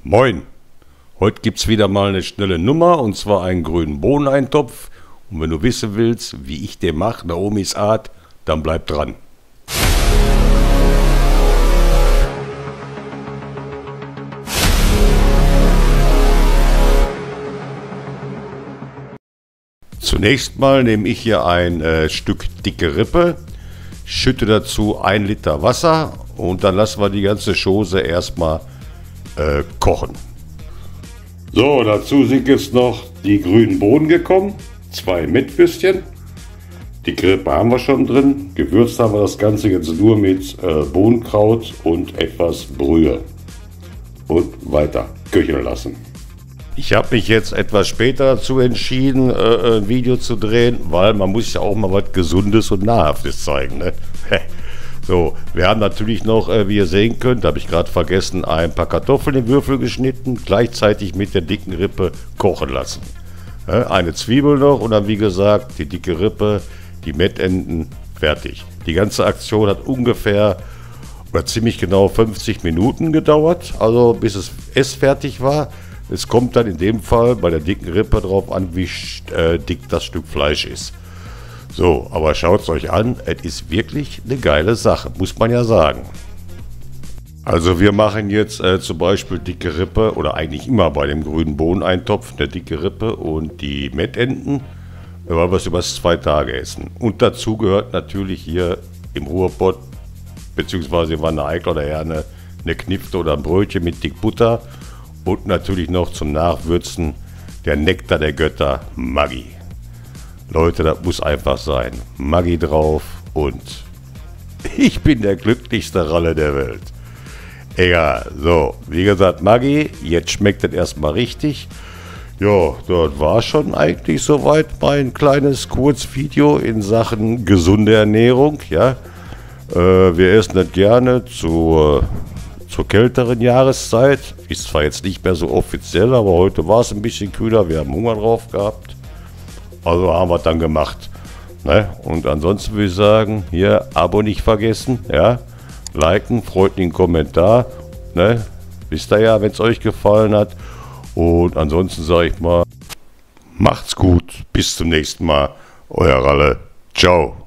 Moin! Heute gibt's wieder mal eine schnelle Nummer, und zwar einen grünen Bohneneintopf. Und wenn du wissen willst, wie ich den mache, Naomis Art, dann bleib dran. Zunächst mal nehme ich hier ein Stück dicke Rippe, schütte dazu 1 Liter Wasser und dann lassen wir die ganze Chose erstmal kochen. So, dazu sind jetzt noch die grünen Bohnen gekommen, 2 Mettwürstchen. Die Rippe haben wir schon drin. Gewürzt haben wir das Ganze jetzt nur mit Bohnenkraut und etwas Brühe. Und weiter köcheln lassen. Ich habe mich jetzt etwas später dazu entschieden, ein Video zu drehen, weil man muss ja auch mal was Gesundes und Nahrhaftes zeigen, ne? So, wir haben natürlich noch, wie ihr sehen könnt, habe ich gerade vergessen, ein paar Kartoffeln in Würfel geschnitten, gleichzeitig mit der dicken Rippe kochen lassen. Eine Zwiebel noch und dann, wie gesagt, die dicke Rippe, die Mettenden, fertig. Die ganze Aktion hat ungefähr oder ziemlich genau 50 Minuten gedauert, also bis es fertig war. Es kommt dann in dem Fall bei der dicken Rippe drauf an, wie dick das Stück Fleisch ist. So, aber schaut es euch an, es ist wirklich eine geile Sache, muss man ja sagen. Also wir machen jetzt zum Beispiel dicke Rippe, oder eigentlich immer bei dem grünen Bohneneintopf, eine dicke Rippe und die Mettenten, weil wir es über 2 Tage essen. Und dazu gehört natürlich hier im Ruhrpott, beziehungsweise in Wanne Eickel oder Herne, eine Knifte oder ein Brötchen mit dick Butter. Und natürlich noch zum Nachwürzen der Nektar der Götter, Maggi. Leute, das muss einfach sein. Maggi drauf und ich bin der glücklichste Ralle der Welt. Egal, so, wie gesagt, Maggi, jetzt schmeckt das erstmal richtig. Ja, das war schon eigentlich soweit mein kleines Kurzvideo in Sachen gesunde Ernährung. Ja, wir essen das gerne zur kälteren Jahreszeit. Ist zwar jetzt nicht mehr so offiziell, aber heute war es ein bisschen kühler. Wir haben Hunger drauf gehabt. Also haben wir es dann gemacht. Ne? Und ansonsten würde ich sagen, hier Abo nicht vergessen. Ja? Liken, freundlichen Kommentar. Ne? Wisst ihr ja, wenn es euch gefallen hat. Und ansonsten sage ich mal, macht's gut. Bis zum nächsten Mal. Euer Ralle. Ciao.